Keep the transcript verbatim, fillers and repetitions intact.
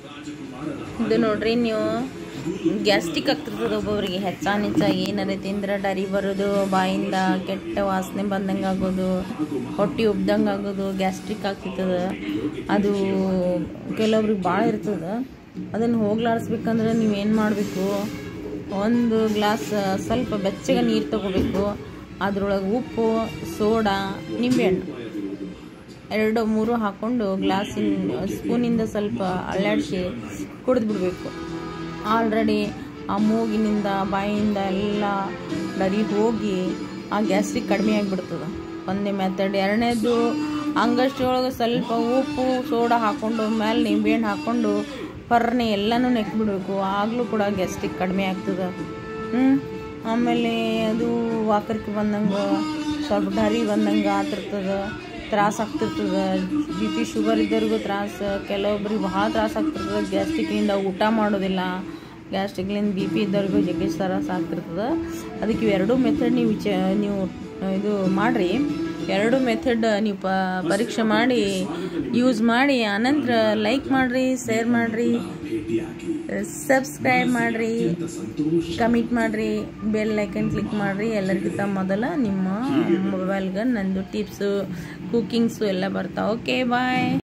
ಇದು ನೋಡ್ರಿ ನೀವು ಗ್ಯಾಸ್ಟ್ರಿಕ್ ಆಗ್ತಿರ್ತದೆ ಒಬ್ಬೊಬ್ರಿಗೆ ಹೆಚ್ಚಾನ್ ಹೆಚ್ಚಾಗಿ ಏನಾರ ತಿಂದ್ರೆ ಡರಿ ಬರೋದು, ಬಾಯಿಂದ ಕೆಟ್ಟ ವಾಸನೆ ಬಂದಂಗೆ ಆಗೋದು, ಹೊಟ್ಟೆ ಉಬ್ದಂಗೆ ಆಗೋದು, ಗ್ಯಾಸ್ಟ್ರಿಕ್ ಆಗ್ತಿರ್ತದೆ. ಅದು ಕೆಲವೊಬ್ರಿಗೆ ಭಾಳ ಇರ್ತದೆ. ಅದನ್ನು ಹೋಗ್ಲಾಡಿಸ್ಬೇಕಂದ್ರೆ ನೀವೇನು ಮಾಡಬೇಕು, ಒಂದು ಗ್ಲಾಸ್ ಸ್ವಲ್ಪ ಬೆಚ್ಚಗೆ ನೀರು ತೊಗೋಬೇಕು. ಅದ್ರೊಳಗೆ ಉಪ್ಪು, ಸೋಡಾ, ನಿಂಬೆಹಣ್ಣು ಎರಡು ಮೂರು ಹಾಕ್ಕೊಂಡು ಗ್ಲಾಸಿನ ಸ್ಪೂನಿಂದ ಸ್ವಲ್ಪ ಅಳ್ಳಾಡಿಸಿ ಕುಡಿದು ಬಿಡಬೇಕು. ಆಲ್ರೆಡಿ ಆ ಮೂಗಿನಿಂದ ಬಾಯಿಯಿಂದ ಎಲ್ಲ ಡರಿ ಹೋಗಿ ಆ ಗ್ಯಾಸ್ಟ್ರಿಕ್ ಕಡಿಮೆ ಆಗಿಬಿಡ್ತದೆ. ಒಂದೇ ಮೆಥಡ್. ಎರಡನೇದು ಅಂಗಷ್ಟು ಒಳಗೆ ಸ್ವಲ್ಪ ಉಪ್ಪು ಸೋಡಾ ಹಾಕ್ಕೊಂಡು ಮೇಲೆ ನಿಂಬೆಹಣ್ಣು ಹಾಕ್ಕೊಂಡು ಪರ್ನೆ ಎಲ್ಲನೂ ನೆಕ್ಬಿಡ್ಬೇಕು. ಆಗಲೂ ಕೂಡ ಗ್ಯಾಸ್ಟ್ರಿಕ್ ಕಡಿಮೆ ಆಗ್ತದೆ. ಹ್ಞೂ ಆಮೇಲೆ ಅದು ವಾಕರಿಕೆ ಬಂದಂಗೆ ಸ್ವಲ್ಪ ಡರಿ ಬಂದಂಗೆ ಆಗ್ತಿರ್ತದೆ, ತ್ರಾಸ ಆಗ್ತಿರ್ತದೆ. ಬಿ ಪಿ ಶುಗರ್ ಇದ್ದವ್ರಿಗೂ ತ್ರಾಸು, ಕೆಲವೊಬ್ರಿಗೆ ಭಾಳ ತ್ರಾಸ ಆಗ್ತಿರ್ತದೆ ಗ್ಯಾಸ್ಟ್ರಿಕ್ಲಿಂದ. ಊಟ ಮಾಡೋದಿಲ್ಲ, ಗ್ಯಾಸ್ಟ್ರಿಕ್ಲಿಂದ ಬಿ ಪಿ ಇದ್ದವ್ರಿಗೂ ಜಗ್ಗಿ ತ್ರಾಸ ಆಗ್ತಿರ್ತದೆ. ಅದಕ್ಕೆ ಇವೆರಡು ಮೆಥಡ್ ನೀವು ವಿಚ ನೀವು ಇದು ಮಾಡಿರಿ. ಎರಡು ಮೆಥಡ್ ನೀವು ಪ ಪರೀಕ್ಷೆ ಮಾಡಿ ಯೂಸ್ ಮಾಡಿ ಆನಂತರ ಲೈಕ್ ಮಾಡಿರಿ, ಶೇರ್ ಮಾಡಿರಿ, ಸಬ್ಸ್ಕ್ರೈಬ್ ಮಾಡಿರಿ, ಕಮೆಂಟ್ ಮಾಡಿರಿ, ಬೆಲ್ ಐಕನ್ ಕ್ಲಿಕ್ ಮಾಡಿರಿ. ಎಲ್ಲರಿಗಿಂತ ಮೊದಲ ನಿಮ್ಮ ಮೊಬೈಲ್ಗೆ ನಂದು ಟಿಪ್ಸು ಕುಕ್ಕಿಂಗ್ಸು ಎಲ್ಲ ಬರ್ತಾವೆ. ಓಕೆ ಬಾಯ್.